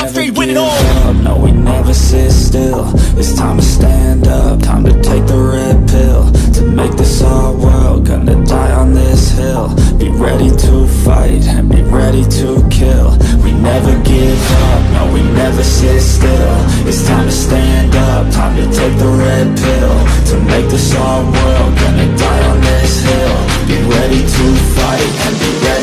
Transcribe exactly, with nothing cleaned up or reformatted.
top straight, win it all. Up, no, we never sit still. It's time to stand up, time to take the red pill. To make this our world, gonna die on this hill. Be ready to fight and be ready to kill. We never give up, no, we never sit still. It's time to stand up, time to take the red pill. To make this our world, gonna die on this hill. Be ready to fight and be ready